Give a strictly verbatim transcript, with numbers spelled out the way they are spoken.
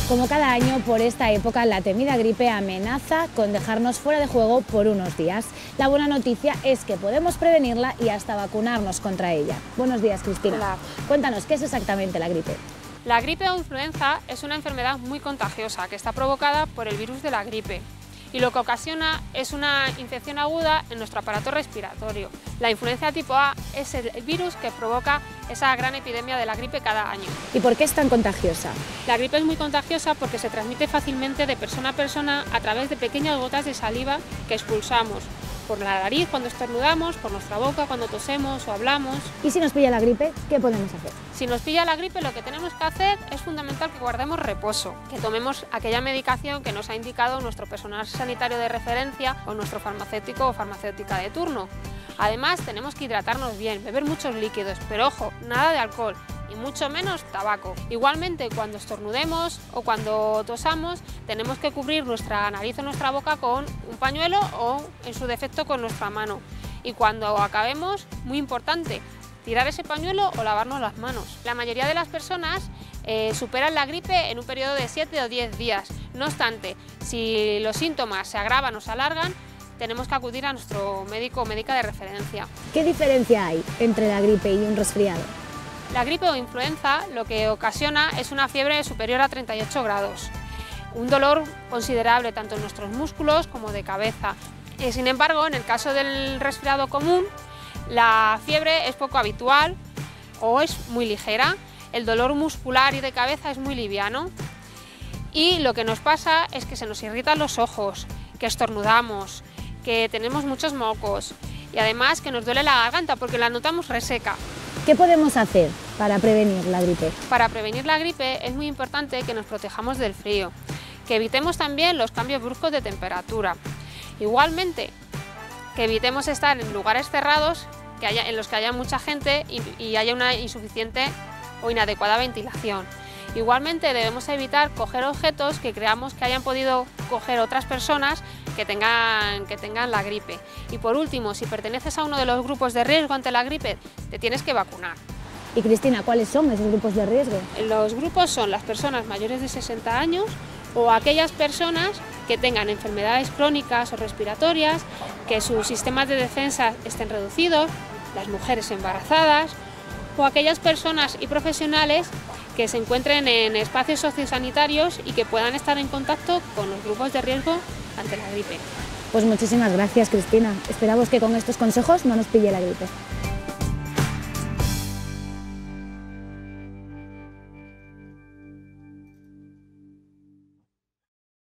Como cada año, por esta época, la temida gripe amenaza con dejarnos fuera de juego por unos días. La buena noticia es que podemos prevenirla y hasta vacunarnos contra ella. Buenos días, Cristina. Hola. Cuéntanos, ¿qué es exactamente la gripe? La gripe o influenza es una enfermedad muy contagiosa que está provocada por el virus de la gripe y lo que ocasiona es una infección aguda en nuestro aparato respiratorio. La influenza tipo A es el virus que provoca esa gran epidemia de la gripe cada año. ¿Y por qué es tan contagiosa? La gripe es muy contagiosa porque se transmite fácilmente de persona a persona a través de pequeñas gotas de saliva que expulsamos por la nariz cuando estornudamos, por nuestra boca cuando tosemos o hablamos. ¿Y si nos pilla la gripe, qué podemos hacer? Si nos pilla la gripe, lo que tenemos que hacer es fundamental que guardemos reposo, que tomemos aquella medicación que nos ha indicado nuestro personal sanitario de referencia o nuestro farmacéutico o farmacéutica de turno. Además, tenemos que hidratarnos bien, beber muchos líquidos, pero ojo, nada de alcohol y mucho menos tabaco. Igualmente, cuando estornudemos o cuando tosamos, tenemos que cubrir nuestra nariz o nuestra boca con un pañuelo o, en su defecto, con nuestra mano. Y cuando acabemos, muy importante, tirar ese pañuelo o lavarnos las manos. La mayoría de las personas eh, superan la gripe en un periodo de siete o diez días. No obstante, si los síntomas se agravan o se alargan, tenemos que acudir a nuestro médico o médica de referencia. ¿Qué diferencia hay entre la gripe y un resfriado? La gripe o influenza lo que ocasiona es una fiebre superior a treinta y ocho grados, un dolor considerable tanto en nuestros músculos como de cabeza. Eh, sin embargo, en el caso del resfriado común, la fiebre es poco habitual o es muy ligera, el dolor muscular y de cabeza es muy liviano y lo que nos pasa es que se nos irritan los ojos, que estornudamos, que tenemos muchos mocos y además que nos duele la garganta porque la notamos reseca. ¿Qué podemos hacer para prevenir la gripe? Para prevenir la gripe es muy importante que nos protejamos del frío, que evitemos también los cambios bruscos de temperatura. Igualmente, que evitemos estar en lugares cerrados que haya, en los que haya mucha gente y, y haya una insuficiente o inadecuada ventilación. Igualmente debemos evitar coger objetos que creamos que hayan podido coger otras personas que tengan, que tengan la gripe. Y por último, si perteneces a uno de los grupos de riesgo ante la gripe, te tienes que vacunar. Y Cristina, ¿cuáles son esos grupos de riesgo? Los grupos son las personas mayores de sesenta años o aquellas personas que tengan enfermedades crónicas o respiratorias, que sus sistemas de defensa estén reducidos, las mujeres embarazadas o aquellas personas y profesionales que se encuentren en espacios sociosanitarios y que puedan estar en contacto con los grupos de riesgo ante la gripe. Pues muchísimas gracias, Cristina. Esperamos que con estos consejos no nos pille la gripe.